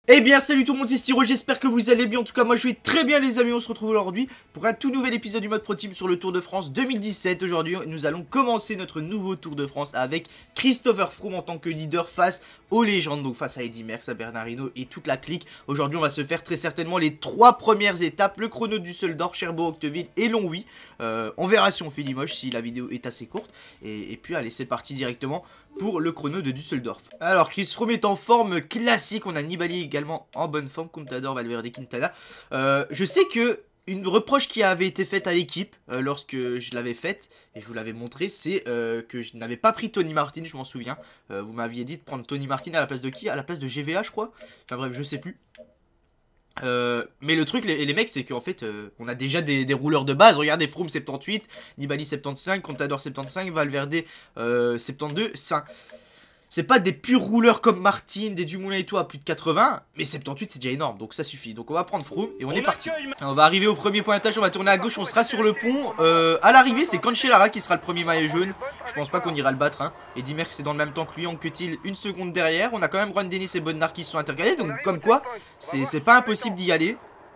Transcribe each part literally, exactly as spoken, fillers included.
Eh bien salut tout le monde, c'est Siro, j'espère que vous allez bien. En tout cas moi je vais très bien les amis. On se retrouve aujourd'hui pour un tout nouvel épisode du mode Pro Team sur le Tour de France deux mille dix-sept. Aujourd'hui nous allons commencer notre nouveau Tour de France avec Christopher Froome en tant que leader face aux légendes. Donc face à Eddy Merckx, à Bernard Hinault et toute la clique. Aujourd'hui on va se faire très certainement les trois premières étapes. Le chrono du Düsseldorf, Cherbourg-Octeville et Longwy. euh, On verra si on fait Limoges, si la vidéo est assez courte. Et, et puis allez, c'est parti directement pour le chrono de Düsseldorf. Alors Chris Froome est en forme classique. On a Nibali également en bonne forme, Contador, Valverde, Quintana. euh, Je sais que une reproche qui avait été faite à l'équipe euh, lorsque je l'avais faite, et je vous l'avais montré, c'est euh, que je n'avais pas pris Tony Martin, je m'en souviens. euh, Vous m'aviez dit de prendre Tony Martin à la place de qui? À la place de G V A je crois. Enfin bref, je sais plus. Euh, mais le truc les, les mecs c'est qu'en fait euh, on a déjà des, des rouleurs de base. Regardez, Froome soixante-dix-huit, Nibali soixante-quinze, Contador soixante-quinze, Valverde euh, soixante-douze. C'est pas des purs rouleurs comme Martin, des Dumoulin et tout à plus de quatre-vingts, mais soixante-dix-huit c'est déjà énorme, donc ça suffit. Donc on va prendre Froome et on, on est parti. On va arriver au premier pointage, on va tourner à gauche, on sera sur le pont. euh, À l'arrivée c'est Cancellara qui sera le premier maillot jaune. Je pense pas qu'on ira le battre hein. Eddy Merckx c'est dans le même temps que lui, Anquetil une seconde derrière. On a quand même Ron Dennis et Bonnard qui se sont intercalés, donc comme quoi c'est pas impossible d'y aller.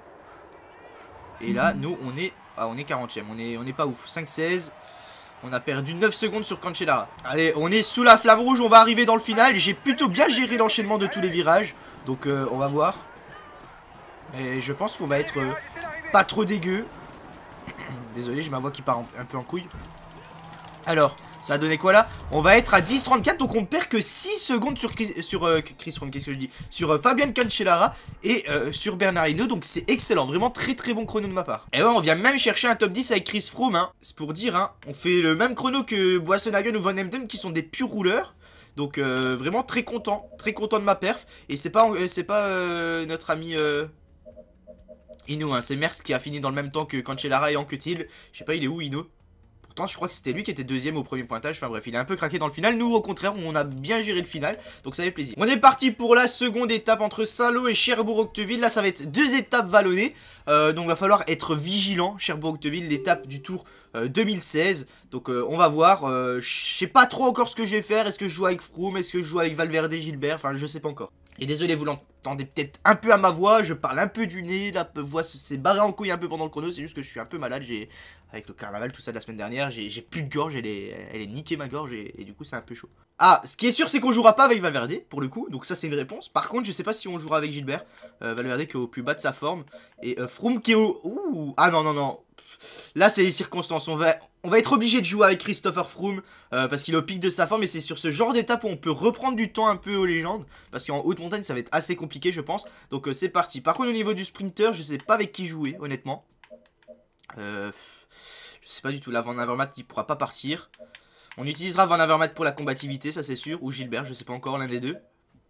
Et là nous on est ah, on est quarantième, on est, on est pas ouf, cinq seize. On a perdu neuf secondes sur Cancellara. Allez, on est sous la flamme rouge, on va arriver dans le final. J'ai plutôt bien géré l'enchaînement de tous les virages. Donc euh, on va voir. Et je pense qu'on va être euh, pas trop dégueu. Désolé, j'ai ma voix qui part un peu en couille. Alors, ça a donné quoi là? On va être à dix trente-quatre, donc on perd que six secondes sur Chris, sur, euh, Chris Froome, qu'est-ce que je dis? Sur euh, Fabian Cancellara et euh, sur Bernard Hinault, donc c'est excellent, vraiment très très bon chrono de ma part. Et ouais, on vient même chercher un top dix avec Chris Froome, hein. C'est pour dire, hein, on fait le même chrono que Boassenhagen ou Van Emden qui sont des purs rouleurs. Donc euh, vraiment très content, très content de ma perf. Et c'est pas, euh, c'est pas euh, notre ami... Euh... Hinault, hein, c'est Merckx qui a fini dans le même temps que Cancellara et Anquetil. Je sais pas, il est où Hinault? Pourtant je crois que c'était lui qui était deuxième au premier pointage. Enfin bref, il est un peu craqué dans le final. Nous au contraire on a bien géré le final, donc ça fait plaisir. On est parti pour la seconde étape entre Saint-Lô et Cherbourg-Octeville. Là ça va être deux étapes vallonnées, euh, donc va falloir être vigilant. Cherbourg-Octeville, l'étape du Tour euh, deux mille seize. Donc euh, on va voir, euh, je sais pas trop encore ce que je vais faire. Est-ce que je joue avec Froome, est-ce que je joue avec Valverde, Gilbert? Enfin je sais pas encore. Et désolé, vous l'entendez peut-être un peu à ma voix, je parle un peu du nez, la voix s'est barrée en couille un peu pendant le chrono, c'est juste que je suis un peu malade, j'ai avec le carnaval, tout ça de la semaine dernière, j'ai plus de gorge, elle est, elle est niquée ma gorge et, et du coup c'est un peu chaud. Ah, ce qui est sûr c'est qu'on jouera pas avec Valverde, pour le coup, donc ça c'est une réponse. Par contre je sais pas si on jouera avec Gilbert, euh, Valverde qui est au plus bas de sa forme, et euh, Froome qui est au... Ouh, ah non non non, là c'est les circonstances, on va... On va être obligé de jouer avec Christopher Froome euh, parce qu'il est au pic de sa forme et c'est sur ce genre d'étape où on peut reprendre du temps un peu aux légendes. Parce qu'en haute montagne ça va être assez compliqué je pense. Donc euh, c'est parti. Par contre au niveau du sprinter je sais pas avec qui jouer honnêtement. euh, Je sais pas du tout. Là Van Avermaet qui pourra pas partir. On utilisera Van Avermaet pour la combativité, ça c'est sûr. Ou Gilbert, je sais pas encore, l'un des deux.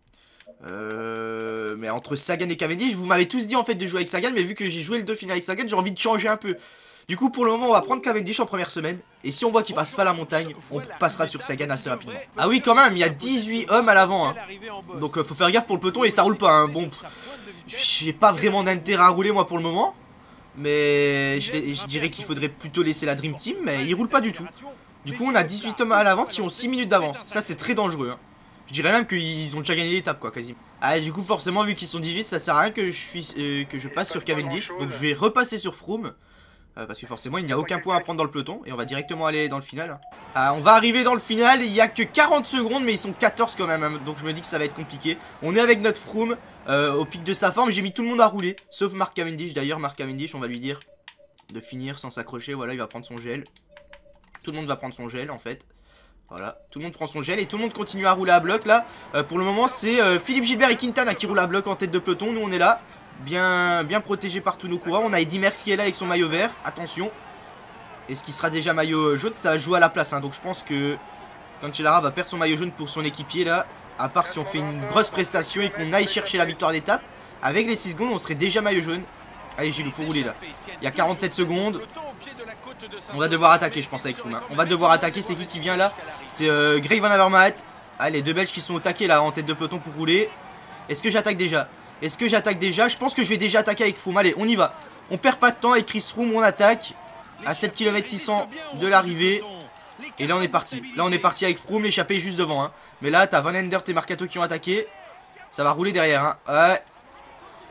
Euh, mais entre Sagan et Cavendish, vous m'avez tous dit en fait de jouer avec Sagan. Mais vu que j'ai joué le Dauphiné avec Sagan, j'ai envie de changer un peu. Du coup pour le moment on va prendre Cavendish en première semaine. Et si on voit qu'il passe pas la montagne, on passera sur Sagan assez rapidement. Ah oui quand même, il y a dix-huit hommes à l'avant hein. Donc euh, faut faire gaffe pour le peloton et ça roule pas hein. Bon, j'ai pas vraiment d'intérêt à rouler moi pour le moment. Mais je, je dirais qu'il faudrait plutôt laisser la Dream Team. Mais il roule pas du tout. Du coup on a dix-huit hommes à l'avant qui ont six minutes d'avance. Ça c'est très dangereux hein. Je dirais même qu'ils ont déjà gagné l'étape quoi quasiment. Ah du coup forcément vu qu'ils sont dix-huit ça sert à rien que je, suis, euh, que je passe sur Cavendish. Donc je vais repasser sur Froome. Euh, parce que forcément il n'y a aucun point à prendre dans le peloton. Et on va directement aller dans le final. euh, On va arriver dans le final. Il n'y a que quarante secondes mais ils sont quatorze quand même hein. Donc je me dis que ça va être compliqué. On est avec notre Froome euh, au pic de sa forme. J'ai mis tout le monde à rouler sauf Mark Cavendish. D'ailleurs Mark Cavendish on va lui dire de finir sans s'accrocher. Voilà il va prendre son gel. Tout le monde va prendre son gel en fait. Voilà, tout le monde prend son gel et tout le monde continue à rouler à bloc là. euh, Pour le moment c'est euh, Philippe Gilbert et Quintana qui roulent à bloc en tête de peloton. Nous on est là Bien, bien protégé par tous nos coureurs. On a Eddy Merckx qui est là avec son maillot vert. Attention. Est-ce qu'il sera déjà maillot jaune? Ça joue à la place hein. Donc je pense que Cancellara va perdre son maillot jaune pour son équipier là. À part si on fait une grosse prestation et qu'on aille chercher la victoire d'étape. Avec les six secondes on serait déjà maillot jaune. Allez Gilles, faut rouler là. Il y a quarante-sept secondes. On va devoir attaquer je pense avec Froome hein. On va devoir attaquer. C'est qui qui vient là? C'est euh, Greg Van Avermaet. Allez les deux Belges qui sont au taquet là en tête de peloton pour rouler. Est-ce que j'attaque déjà? Est-ce que j'attaque déjà? Je pense que je vais déjà attaquer avec Froome. Allez, on y va. On perd pas de temps avec Chris Froome, on attaque. À sept kilomètres six cents de l'arrivée. Et là on est parti. Là on est parti avec Froome, l'échappée juste devant hein. Mais là t'as Van Endert et Marcato qui ont attaqué. Ça va rouler derrière hein. Ouais.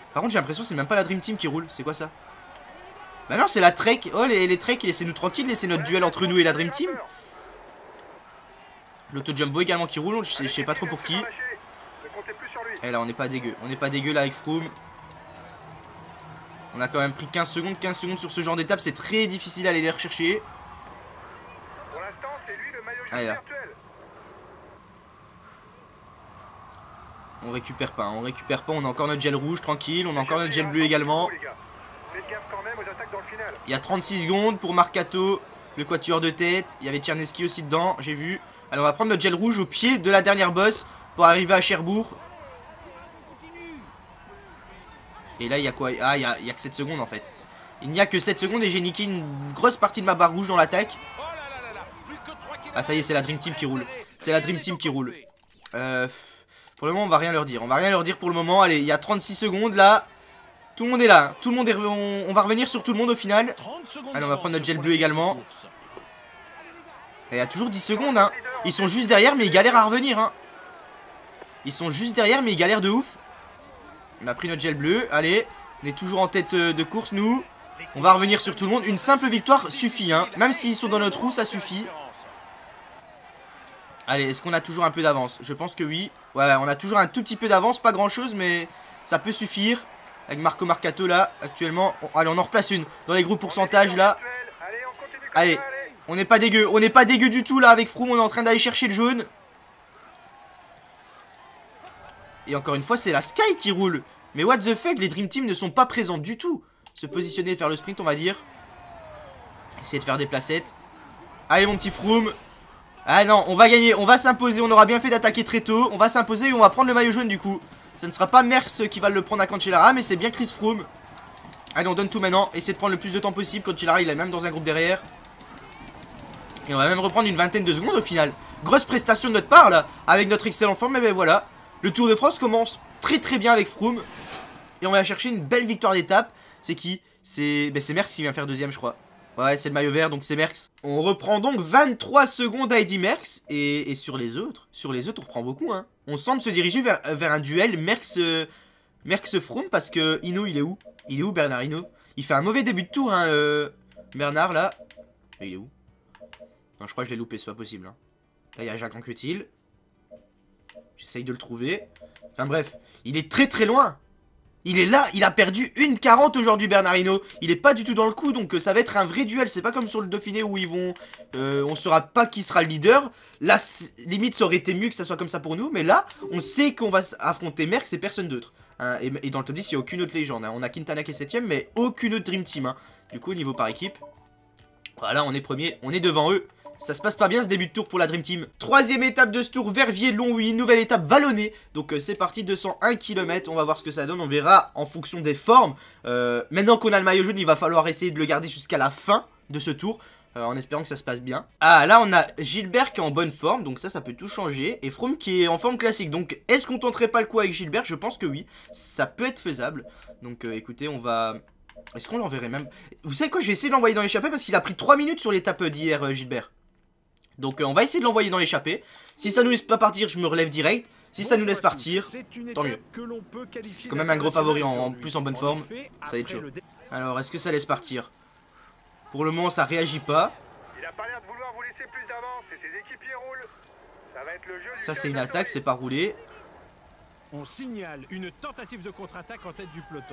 Par contre j'ai l'impression que c'est même pas la Dream Team qui roule. C'est quoi ça? Bah non c'est la Trek. Oh les, les Trek laissez-nous tranquille. Laissez notre duel entre nous et la Dream Team. L'auto jumbo également qui roule. Je sais, je sais pas trop pour qui. Et là on n'est pas dégueu. On n'est pas dégueu là avec Froome. On a quand même pris quinze secondes. quinze secondes sur ce genre d'étape. C'est très difficile d'aller les rechercher. Pour l'instant, c'est lui le maillot Allez, jaune là. virtuel. On récupère pas, hein. On récupère pas. On a encore notre gel rouge tranquille. On a encore notre gel bleu également. Faites gaffe quand même aux attaques dans le final. Il y a trente-six secondes pour Marcato, le quatuor de tête. Il y avait Tcherneski aussi dedans, j'ai vu. Alors on va prendre notre gel rouge au pied de la dernière bosse pour arriver à Cherbourg. Et là il y a quoi? Ah il y a, il y a que sept secondes en fait. Il n'y a que sept secondes et j'ai niqué une grosse partie de ma barre rouge dans l'attaque. Ah ça y est c'est la Dream Team qui roule. C'est la Dream Team qui roule. Euh, pour le moment on va rien leur dire. On va rien leur dire pour le moment. Allez il y a trente-six secondes là. Tout le monde est là. Tout le monde est re... on... on va revenir sur tout le monde au final. Allez on va prendre notre gel bleu également. Et il y a toujours dix secondes hein. Ils sont juste derrière mais ils galèrent à revenir hein. Ils sont juste derrière mais ils galèrent de ouf. On a pris notre gel bleu. Allez on est toujours en tête de course nous. On va revenir sur tout le monde. Une simple victoire suffit hein. Même s'ils sont dans notre roue ça suffit. Allez est-ce qu'on a toujours un peu d'avance? Je pense que oui. Ouais on a toujours un tout petit peu d'avance. Pas grand chose mais ça peut suffire. Avec Marco Marcato là actuellement. Allez on en replace une dans les gros pourcentages là. Allez on n'est pas dégueu. On n'est pas dégueu du tout là avec Froome. On est en train d'aller chercher le jaune. Et encore une fois c'est la Sky qui roule. Mais what the fuck, les Dream Team ne sont pas présents du tout. Se positionner et faire le sprint on va dire. Essayer de faire des placettes. Allez mon petit Froome. Ah non on va gagner, on va s'imposer. On aura bien fait d'attaquer très tôt. On va s'imposer et on va prendre le maillot jaune du coup. Ça ne sera pas Merckx qui va le prendre à Cancellara, mais c'est bien Chris Froome. Allez on donne tout maintenant. Essayez de prendre le plus de temps possible. Cancellara il est même dans un groupe derrière. Et on va même reprendre une vingtaine de secondes au final. Grosse prestation de notre part là. Avec notre excellent forme. Mais ben voilà. Le Tour de France commence très très bien avec Froome. Et on va chercher une belle victoire d'étape. C'est qui? C'est ben, Merckx qui vient faire deuxième je crois. Ouais c'est le maillot vert donc c'est Merckx. On reprend donc vingt-trois secondes à Eddy Merckx. Et, et sur les autres, sur les autres on reprend beaucoup hein. On semble se diriger vers, vers un duel Merckx euh, Merckx Froome parce que Hinault il est où? Il est où Bernard Hinault? Il fait un mauvais début de tour hein le Bernard là. Mais il est où? Non je crois que je l'ai loupé c'est pas possible hein. Là il y a Jacques Anquetil. J'essaye de le trouver. Enfin bref, il est très très loin. Il est là, il a perdu une quarante aujourd'hui Bernard Hinault. Il est pas du tout dans le coup donc euh, ça va être un vrai duel. C'est pas comme sur le Dauphiné où ils vont euh, on saura pas qui sera le leader. Là limite ça aurait été mieux que ça soit comme ça pour nous. Mais là on sait qu'on va affronter Merckx et personne d'autre hein. et, et dans le top dix il n'y a aucune autre légende hein. On a Quintana qui est septième mais aucune autre Dream Team hein. Du coup au niveau par équipe, voilà on est premier, on est devant eux. Ça se passe pas bien ce début de tour pour la Dream Team. Troisième étape de ce tour, Verviers-Longwy, nouvelle étape vallonnée. Donc euh, c'est parti, deux cent un kilomètres, on va voir ce que ça donne, on verra en fonction des formes. Euh, maintenant qu'on a le maillot jaune, il va falloir essayer de le garder jusqu'à la fin de ce tour. Euh, en espérant que ça se passe bien. Ah là on a Gilbert qui est en bonne forme, donc ça ça peut tout changer. Et Froome qui est en forme classique, donc est-ce qu'on tenterait pas le coup avec Gilbert? Je pense que oui, ça peut être faisable. Donc euh, écoutez on va... Est-ce qu'on l'enverrait même? Vous savez quoi, je vais essayer de l'envoyer dans l'échappée parce qu'il a pris trois minutes sur l'étape d'hier euh, Gilbert. Donc euh, on va essayer de l'envoyer dans l'échappée. Si ça nous laisse pas partir, je me relève direct. Si ça nous laisse partir, tant mieux. C'est quand même un gros favori en, en plus en bonne forme. Ça va être chaud. Alors est-ce que ça laisse partir? Pour le moment ça réagit pas. Il a pas l'air de vouloir vous laisser plus d'avance et ses équipiers roulent. Ça va être le jeu. Ça c'est une attaque, c'est pas roulé. On signale une tentative de contre-attaque en tête du peloton.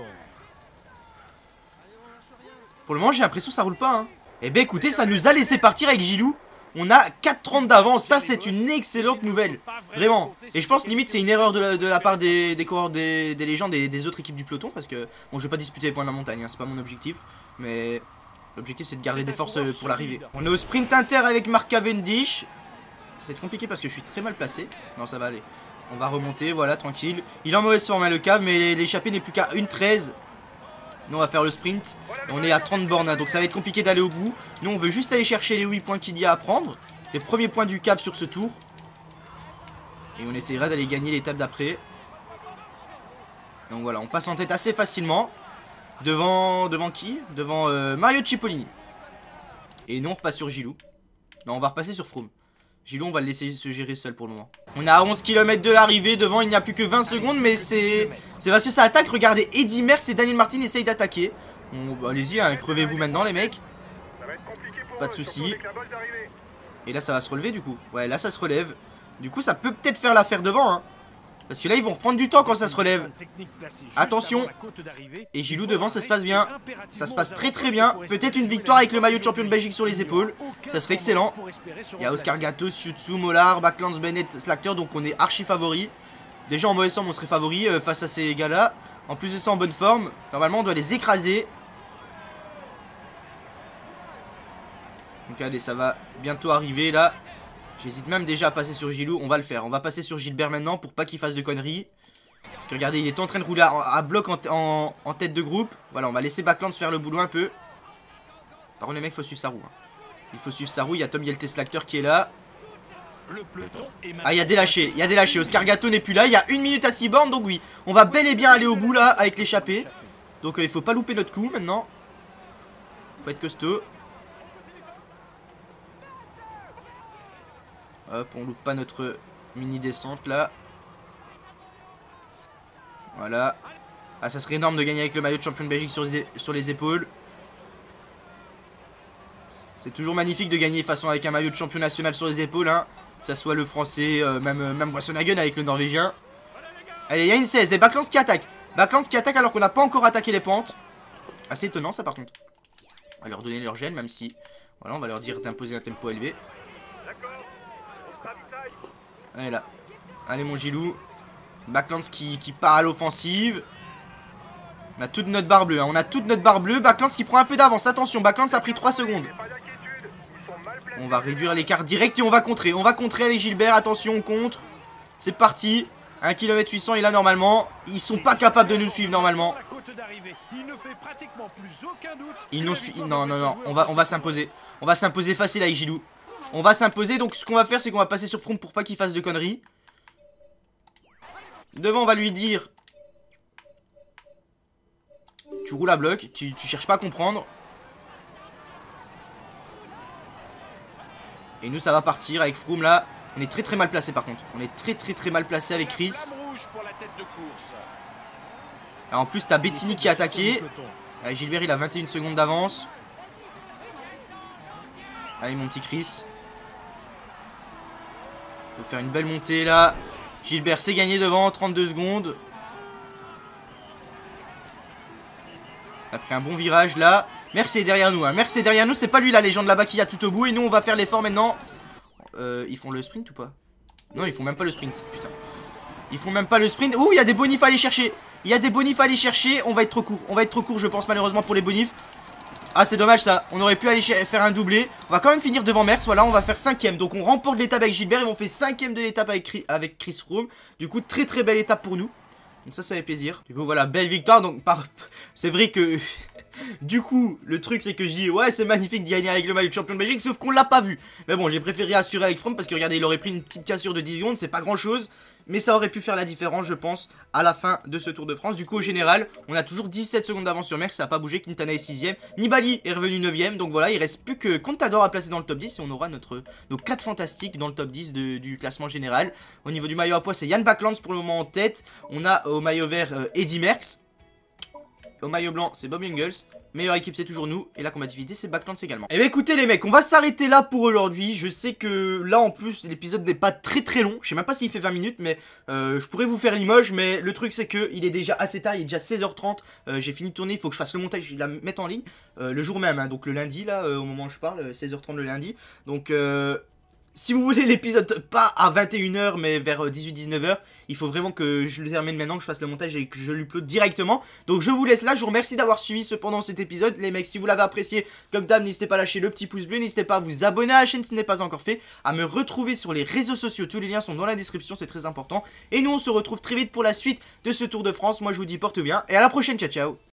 Pour le moment j'ai l'impression que ça roule pas hein. Eh ben écoutez ça nous a laissé partir avec Gilou. On a quatre trente d'avance, ça c'est une excellente nouvelle. Vraiment. Et je pense limite c'est une erreur de la, de la part des, des coureurs des, des légendes et des autres équipes du peloton. Parce que bon je vais pas disputer les points de la montagne hein, c'est pas mon objectif. Mais l'objectif c'est de garder des forces pour l'arrivée. On est au sprint inter avec Mark Cavendish. Ça va être compliqué parce que je suis très mal placé. Non ça va aller. On va remonter, voilà tranquille. Il est en mauvaise forme hein, le cave mais l'échappée n'est plus qu'à une treize. Nous on va faire le sprint. On est à trente bornes hein, donc ça va être compliqué d'aller au bout. Nous on veut juste aller chercher les huit points qu'il y a à prendre. Les premiers points du cave sur ce tour. Et on essaiera d'aller gagner l'étape d'après. Donc voilà on passe en tête assez facilement. Devant, devant qui? Devant euh, Mario Cipollini. Et nous on repasse sur Gilou. Non on va repasser sur Froome. Gilou, on va le laisser se gérer seul pour le moment. On est à onze kilomètres de l'arrivée. Devant, il n'y a plus que vingt secondes. Mais c'est c'est parce que ça attaque. Regardez, Eddy Merckx et Daniel Martin essayent d'attaquer. Bon, bah, allez-y, hein, crevez-vous maintenant, les mecs. Pas de soucis. Et là, ça va se relever, du coup. Ouais, là, ça se relève. Du coup, ça peut peut-être faire l'affaire devant, hein. Parce que là, ils vont reprendre du temps quand ça se relève. Attention. Et Gilou devant, ça se passe bien. Ça se passe très très bien. Peut-être une victoire avec le maillot de champion de Belgique sur les épaules. Ça serait excellent. Il y a Oscar Gatos, Sutsu, Mollard, Backlands, Bennett, Slacter. Donc on est archi favori. Déjà en mauvaise forme, on serait favori euh, face à ces gars-là. En plus de ça, en bonne forme. Normalement, on doit les écraser. Donc allez, ça va bientôt arriver là. J'hésite même déjà à passer sur Gilou. On va le faire. On va passer sur Gilbert maintenant pour pas qu'il fasse de conneries. Parce que regardez, il est en train de rouler à, à bloc en, en, en tête de groupe. Voilà, on va laisser Backlands faire le boulot un peu. Par contre, les mecs, il faut suivre sa roue. Hein. Il faut suivre sa roue. Il y a Tom Yelte Slacter qui est là. Ah, il y a des lâchés. Il y a des lâchés. Oscar Gato n'est plus là. Il y a une minute à six bornes. Donc, oui, on va bel et bien aller au bout là avec l'échappée. Donc, euh, il faut pas louper notre coup maintenant. Faut être costaud. Hop, on loupe pas notre mini descente là. Voilà. Ah, ça serait énorme de gagner avec le maillot de champion de Belgique sur les, sur les épaules. C'est toujours magnifique de gagner façon avec un maillot de champion national sur les épaules, hein. Que ça soit le français, euh, même, euh, même Boissonhagen avec le norvégien. Allez, il y a une seize et Backlands qui attaque. Backlands qui attaque alors qu'on n'a pas encore attaqué les pentes. Assez étonnant ça par contre. On va leur donner leur gêne, même si... Voilà, on va leur dire d'imposer un tempo élevé. Allez là. Allez mon Gilou. Backlands qui, qui part à l'offensive. On a toute notre barre bleue. Hein. On a toute notre barre bleue. Backlands qui prend un peu d'avance. Attention, Backlands a pris trois secondes. On va réduire l'écart direct et on va contrer. On va contrer avec Gilbert. Attention, on contre. C'est parti. un kilomètre huit cents, il a normalement. Ils sont pas capables de nous suivre normalement. Ils nous suivent. Non, non, non. On va, on va s'imposer. On va s'imposer facile avec Gilou. On va s'imposer, donc ce qu'on va faire c'est qu'on va passer sur Froome pour pas qu'il fasse de conneries. Devant on va lui dire: tu roules à bloc, tu, tu cherches pas à comprendre. Et nous ça va partir avec Froome là. On est très très mal placé par contre. On est très très très mal placé avec Chris. Alors, en plus t'as Bettini qui a attaqué. Allez, Gilbert il a vingt et une secondes d'avance. Allez mon petit Chris. Faut faire une belle montée là. Gilbert s'est gagné devant, trente-deux secondes. On a pris un bon virage là. Merckx est derrière nous, hein. Merckx est derrière nous, c'est pas lui la légende là-bas qui a tout au bout. Et nous on va faire l'effort maintenant. euh, Ils font le sprint ou pas? Non, ils font même pas le sprint, putain. Ils font même pas le sprint. Ouh, il y a des bonifs à aller chercher. Il y a des bonifs à aller chercher. On va être trop court, on va être trop court je pense malheureusement pour les bonifs. Ah c'est dommage ça, on aurait pu aller faire un doublé. On va quand même finir devant Merckx, voilà on va faire cinquième. Donc on remporte l'étape avec Gilbert et on fait cinquième de l'étape avec, avec Chris Froome. Du coup très très belle étape pour nous. Donc ça ça fait plaisir. Du coup voilà, belle victoire. Donc par... c'est vrai que du coup le truc c'est que je dis ouais c'est magnifique de gagner avec le maillot de champion de Belgique. Sauf qu'on l'a pas vu. Mais bon j'ai préféré assurer avec Froome parce que regardez il aurait pris une petite cassure de dix secondes. C'est pas grand chose. Mais ça aurait pu faire la différence je pense à la fin de ce Tour de France. Du coup au général on a toujours dix-sept secondes d'avance sur Merckx. Ça n'a pas bougé, Quintana est sixième, Nibali est revenu neuvième. Donc voilà il reste plus que Contador à placer dans le top dix. Et on aura notre, nos quatre fantastiques dans le top dix de, du classement général. Au niveau du maillot à pois c'est Jan Backlands pour le moment en tête. On a au maillot vert euh, Eddy Merckx. Au maillot blanc c'est Bob Jungels. Meilleure équipe c'est toujours nous. Et la combativité c'est Backlands également. Et bah écoutez les mecs, on va s'arrêter là pour aujourd'hui. Je sais que là en plus l'épisode n'est pas très très long. Je sais même pas s'il fait vingt minutes. Mais euh, je pourrais vous faire Limoges. Mais le truc c'est que il est déjà assez tard. Il est déjà seize heures trente. euh, J'ai fini de tourner, il faut que je fasse le montage et la mettre en ligne euh, le jour même hein, donc le lundi là euh, au moment où je parle, seize heures trente le lundi. Donc euh, si vous voulez l'épisode pas à vingt et une heures mais vers dix-huit dix-neuf heures, il faut vraiment que je le termine maintenant, que je fasse le montage et que je l'upload directement. Donc je vous laisse là, je vous remercie d'avoir suivi cependant cet épisode. Les mecs, si vous l'avez apprécié, comme d'hab, n'hésitez pas à lâcher le petit pouce bleu, n'hésitez pas à vous abonner à la chaîne si ce n'est pas encore fait, à me retrouver sur les réseaux sociaux, tous les liens sont dans la description, c'est très important. Et nous on se retrouve très vite pour la suite de ce Tour de France. Moi je vous dis porte bien et à la prochaine, ciao ciao.